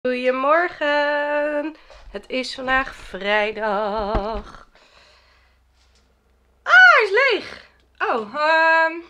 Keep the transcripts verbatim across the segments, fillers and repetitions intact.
Goedemorgen, het is vandaag vrijdag. Ah, hij is leeg. Oh, um,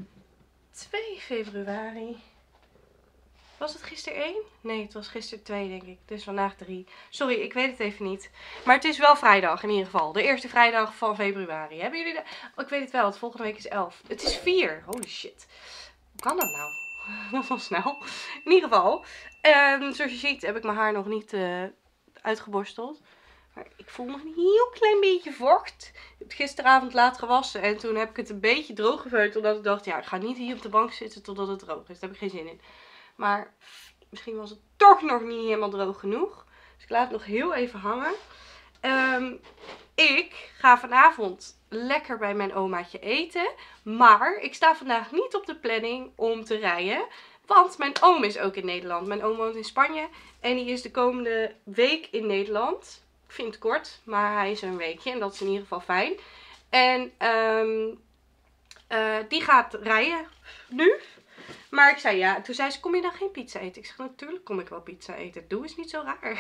twee februari. Was het gisteren één? Nee, het was gisteren twee denk ik. Dus vandaag drie. Sorry, ik weet het even niet. Maar het is wel vrijdag in ieder geval. De eerste vrijdag van februari. Hebben jullie de... Oh, ik weet het wel, het volgende week is elf. Het is vier. Holy shit. Hoe kan dat nou? Dat was snel. In ieder geval. Um, zoals je ziet heb ik mijn haar nog niet uh, uitgeborsteld. Maar ik voel nog een heel klein beetje vocht. Ik heb het gisteravond laat gewassen. En toen heb ik het een beetje droog geveugd. Omdat ik dacht, ja, ik ga niet hier op de bank zitten totdat het droog is. Daar heb ik geen zin in. Maar misschien was het toch nog niet helemaal droog genoeg. Dus ik laat het nog heel even hangen. Um, ik ga vanavond lekker bij mijn omaatje eten. Maar ik sta vandaag niet op de planning om te rijden. Want mijn oom is ook in Nederland. Mijn oom woont in Spanje. En die is de komende week in Nederland. Ik vind het kort, maar hij is een weekje. En dat is in ieder geval fijn. En um, uh, die gaat rijden nu. Maar ik zei ja. Toen zei ze, kom je dan geen pizza eten? Ik zeg, natuurlijk kom ik wel pizza eten. Doe eens niet zo raar.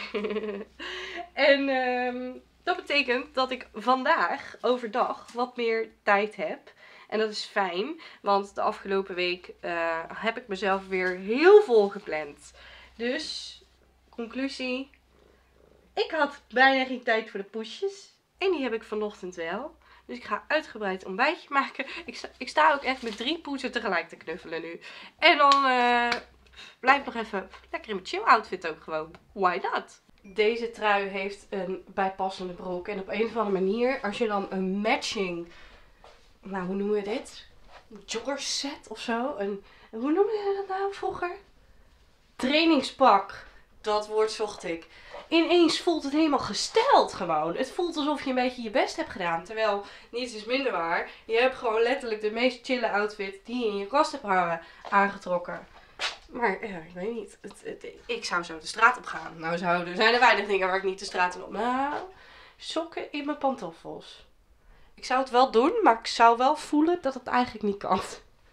En um, dat betekent dat ik vandaag overdag wat meer tijd heb. En dat is fijn, want de afgelopen week uh, heb ik mezelf weer heel vol gepland. Dus, conclusie. Ik had bijna geen tijd voor de poesjes. En die heb ik vanochtend wel. Dus ik ga uitgebreid ontbijtje maken. Ik sta, ik sta ook echt met drie poezen tegelijk te knuffelen nu. En dan uh, blijf ik nog even lekker in mijn chill outfit ook gewoon. Why not? Deze trui heeft een bijpassende broek. En op een of andere manier, als je dan een matching... Nou, hoe noemen we dit? Een joggerset of zo? Een, hoe noemde je dat nou vroeger? Trainingspak. Dat woord zocht ik. Ineens voelt het helemaal gesteld gewoon. Het voelt alsof je een beetje je best hebt gedaan. Terwijl, niets is minder waar. Je hebt gewoon letterlijk de meest chille outfit die je in je kast hebt hangen aangetrokken. Maar ja, ik weet niet. Het, het, ik zou zo de straat op gaan. Nou, zou, er zijn er weinig dingen waar ik niet de straat op... Nou, sokken in mijn pantoffels. Ik zou het wel doen, maar ik zou wel voelen dat het eigenlijk niet kan.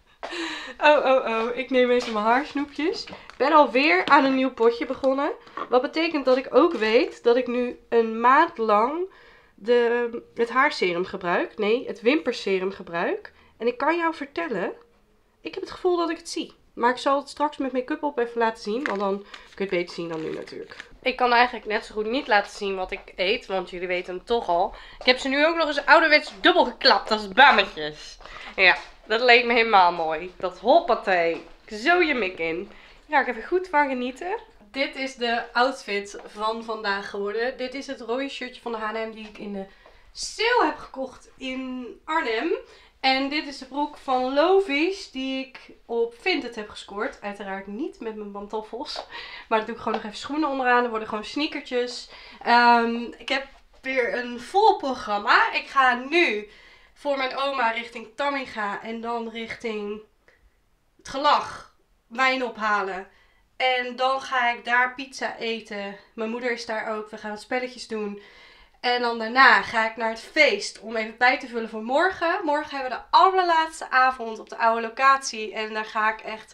Oh, oh, oh. Ik neem even mijn haarsnoepjes. Ik ben alweer aan een nieuw potje begonnen. Wat betekent dat ik ook weet dat ik nu een maand lang de, het haarserum gebruik. Nee, het wimperserum gebruik. En ik kan jou vertellen, ik heb het gevoel dat ik het zie. Maar ik zal het straks met make-up op even laten zien. Want dan kun je het beter zien dan nu natuurlijk. Ik kan eigenlijk net zo goed niet laten zien wat ik eet. Want jullie weten het toch al. Ik heb ze nu ook nog eens ouderwets dubbel geklapt als bammetjes. Ja, dat leek me helemaal mooi. Dat hoppatee. Zo je mik in. Daar ga ik even goed van genieten. Dit is de outfit van vandaag geworden. Dit is het rode shirtje van de H en M die ik in de sale heb gekocht in Arnhem. En dit is de broek van Lovies die ik op Vinted heb gescoord. Uiteraard niet met mijn pantoffels. Maar dan doe ik gewoon nog even schoenen onderaan. Er worden gewoon sneakertjes. Um, ik heb weer een vol programma. Ik ga nu voor mijn oma richting Tamminga. En dan richting het Gelag wijn ophalen. En dan ga ik daar pizza eten. Mijn moeder is daar ook. We gaan wat spelletjes doen. En dan daarna ga ik naar het feest om even bij te vullen voor morgen. Morgen hebben we de allerlaatste avond op de oude locatie. En daar ga ik echt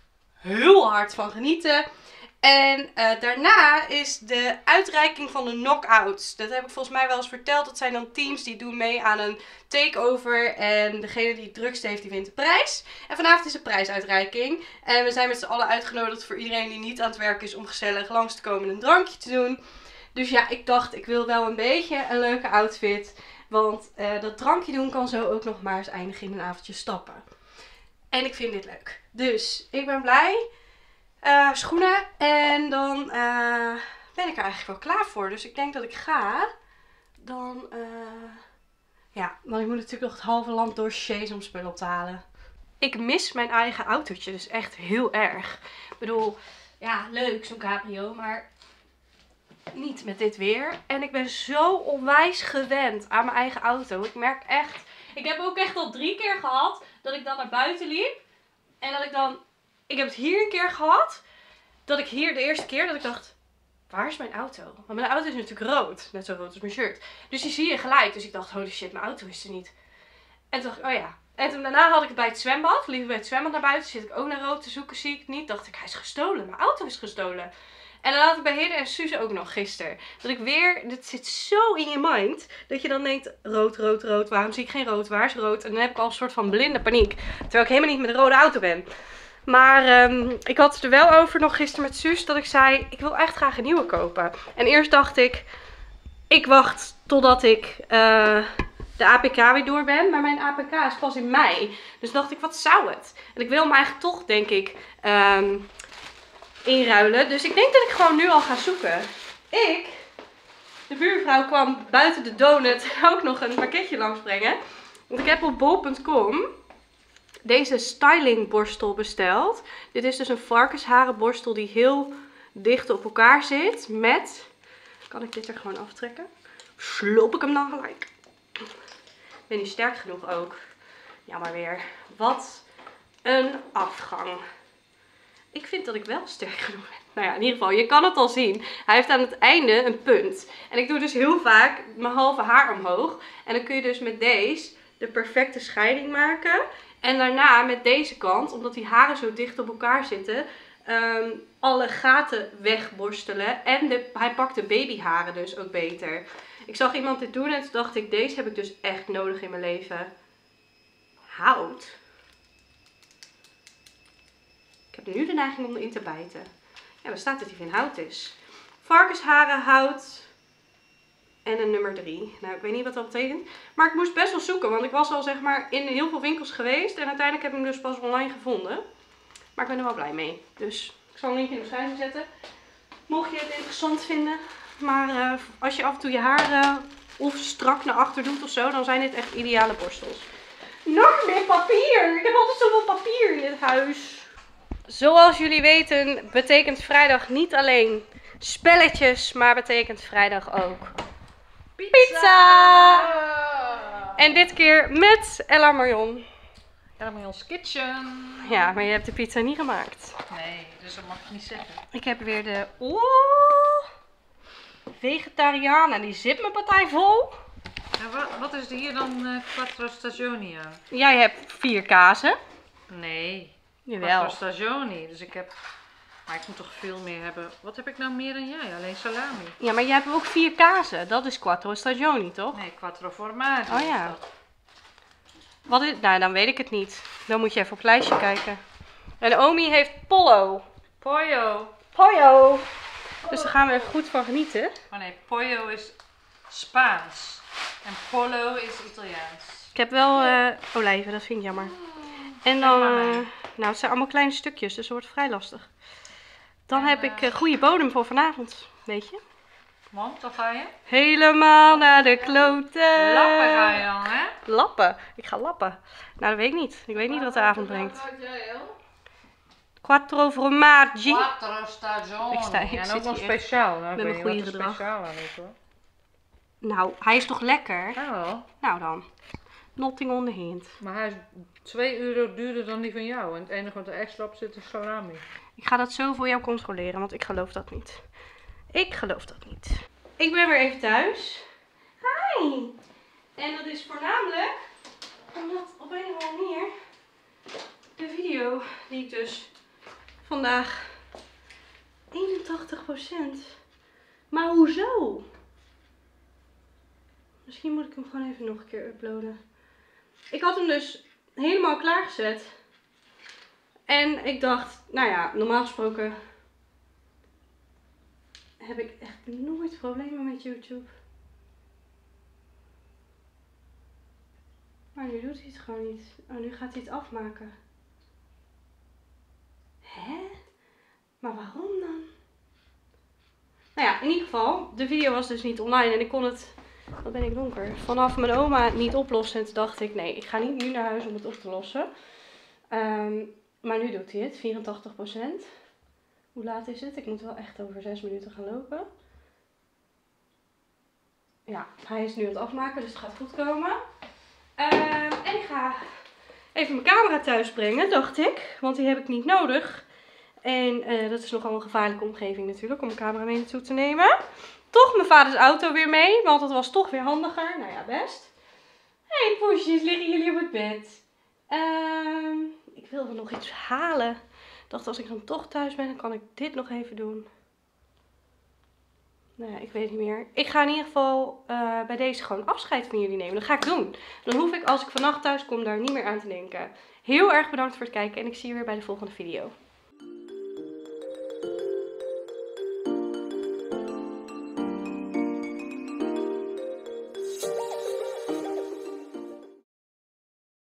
heel hard van genieten. En uh, daarna is de uitreiking van de knockouts. Dat heb ik volgens mij wel eens verteld. Dat zijn dan teams die doen mee aan een takeover. En degene die het drukste heeft, die wint de prijs. En vanavond is de prijsuitreiking. En we zijn met z'n allen uitgenodigd voor iedereen die niet aan het werk is om gezellig langs te komen en een drankje te doen. Dus ja, ik dacht, ik wil wel een beetje een leuke outfit. Want uh, dat drankje doen kan zo ook nog maar eens eindigen in een avondje stappen. En ik vind dit leuk. Dus ik ben blij. Uh, schoenen. En dan uh, ben ik er eigenlijk wel klaar voor. Dus ik denk dat ik ga. Dan, uh, ja, dan ik moet natuurlijk nog het halve land door Sjees om spullen op te halen. Ik mis mijn eigen autootje dus echt heel erg. Ik bedoel, ja, leuk zo'n cabrio, maar niet met dit weer. En ik ben zo onwijs gewend aan mijn eigen auto. Ik merk echt, ik heb ook echt al drie keer gehad dat ik dan naar buiten liep. En dat ik dan, ik heb het hier een keer gehad. Dat ik hier de eerste keer dat ik dacht, waar is mijn auto? Want mijn auto is natuurlijk rood. Net zo rood als mijn shirt. Dus die zie je gelijk. Dus ik dacht, holy shit, mijn auto is er niet. En toen dacht ik, oh ja. En toen daarna had ik het bij het zwembad. Liep ik bij het zwembad naar buiten. Zit ik ook naar rood te zoeken, zie ik het niet. Dacht ik, hij is gestolen. Mijn auto is gestolen. En dan had ik bij Hidde en Suus ook nog gisteren. Dat ik weer, dit zit zo in je mind. Dat je dan denkt, rood, rood, rood. Waarom zie ik geen rood? Waar is rood? En dan heb ik al een soort van blinde paniek. Terwijl ik helemaal niet met een rode auto ben. Maar um, ik had het er wel over nog gisteren met Suus. Dat ik zei, ik wil echt graag een nieuwe kopen. En eerst dacht ik, ik wacht totdat ik uh, de A P K weer door ben. Maar mijn A P K is pas in mei. Dus dacht ik, wat zou het? En ik wil hem eigenlijk toch, denk ik, um, inruilen. Dus ik denk dat ik gewoon nu al ga zoeken. Ik, de buurvrouw, kwam buiten de donut ook nog een pakketje langsbrengen. Want ik heb op bol punt com deze stylingborstel besteld. Dit is dus een varkensharenborstel die heel dicht op elkaar zit. Met, kan ik dit er gewoon aftrekken? Sloop ik hem dan gelijk. Ik ben niet sterk genoeg ook. Ja, maar weer. Wat een afgang. Ik vind dat ik wel sterk genoeg ben. Nou ja, in ieder geval, je kan het al zien. Hij heeft aan het einde een punt. En ik doe dus heel vaak mijn halve haar omhoog. En dan kun je dus met deze de perfecte scheiding maken. En daarna met deze kant, omdat die haren zo dicht op elkaar zitten, um, alle gaten wegborstelen. En de, hij pakt de babyharen dus ook beter. Ik zag iemand dit doen en toen dacht ik, deze heb ik dus echt nodig in mijn leven. Hout. Ik heb nu de neiging om erin te bijten. Ja, daar staat dat hij van hout is. Varkensharen, hout en een nummer drie. Nou, ik weet niet wat dat betekent. Maar ik moest best wel zoeken, want ik was al zeg maar in heel veel winkels geweest. En uiteindelijk heb ik hem dus pas online gevonden. Maar ik ben er wel blij mee. Dus ik zal een linkje in de beschrijving zetten. Mocht je het interessant vinden. Maar uh, als je af en toe je haar uh, of strak naar achter doet of zo, dan zijn dit echt ideale borstels. Nog meer papier! Ik heb altijd zoveel papier in dit huis. Zoals jullie weten betekent vrijdag niet alleen spelletjes, maar betekent vrijdag ook pizza! pizza! En dit keer met Ella Marion. Ella Marion's Kitchen. Ja, maar je hebt de pizza niet gemaakt. Nee, dus dat mag ik niet zeggen. Ik heb weer de oh, vegetariana, die zit mijn partij vol. Ja, wat, wat is hier dan uh, quattro stagioni aan? Jij hebt vier kazen. Nee. Jawel. Quattro stagioni. Dus ik heb... Maar ik moet toch veel meer hebben. Wat heb ik nou meer dan jij? Alleen salami. Ja, maar jij hebt ook vier kazen. Dat is quattro stagioni, toch? Nee, quattro formaggi. Oh ja. Wat is... Nou, dan weet ik het niet. Dan moet je even op het lijstje kijken. En Omi heeft pollo. Pollo. Pollo. Dus daar gaan we even goed van genieten. Oh nee, pollo is Spaans. En pollo is Italiaans. Ik heb wel uh, olijven, dat vind ik jammer. En dan... Uh, nou, het zijn allemaal kleine stukjes, dus het wordt vrij lastig. Dan heb ik uh, goede bodem voor vanavond, weet je. Want, dan ga je? Helemaal naar de kloten. Lappen ga je dan, hè? Lappen? Ik ga lappen. Nou, dat weet ik niet. Ik weet niet wat de avond brengt. Quattro formaggi. Quattro stagioni. Ik sta, ik ja, en zit ook nog hier speciaal. Nou, met mijn goede gedrag. Speciaal aan is, hoor. Nou, hij is toch lekker? Ja wel. Nou dan. Notting on the hint. Maar hij is twee euro duurder dan die van jou. En het enige wat er extra op zit is salami. Ik ga dat zo voor jou controleren, want ik geloof dat niet. Ik geloof dat niet. Ik ben weer even thuis. Hi! En dat is voornamelijk omdat op een of andere manier de video die ik dus vandaag eenentachtig procent. Maar hoezo? Misschien moet ik hem gewoon even nog een keer uploaden. Ik had hem dus helemaal klaargezet. En ik dacht, nou ja, normaal gesproken heb ik echt nooit problemen met YouTube. Maar nu doet hij het gewoon niet. Oh, nu gaat hij het afmaken. Hè? Maar waarom dan? Nou ja, in ieder geval, de video was dus niet online en ik kon het, wat ben ik donker, vanaf mijn oma niet oplossen. En toen dacht ik, nee, ik ga niet nu naar huis om het op te lossen. Um, maar nu doet hij het, vierentachtig procent. Hoe laat is het? Ik moet wel echt over zes minuten gaan lopen. Ja, hij is nu aan het afmaken, dus het gaat goed komen. Uh, en ik ga even mijn camera thuis brengen, dacht ik. Want die heb ik niet nodig. En uh, dat is nogal een gevaarlijke omgeving natuurlijk, om mijn camera mee naartoe te nemen. Toch mijn vaders auto weer mee, want dat was toch weer handiger. Nou ja, best. Hé hey, poesjes, liggen jullie op het bed? Uh, ik wilde nog iets halen. Ik dacht, als ik dan toch thuis ben, dan kan ik dit nog even doen. Nou ja, ik weet het niet meer. Ik ga in ieder geval uh, bij deze gewoon afscheid van jullie nemen. Dat ga ik doen. Dan hoef ik als ik vannacht thuis kom daar niet meer aan te denken. Heel erg bedankt voor het kijken en ik zie je weer bij de volgende video.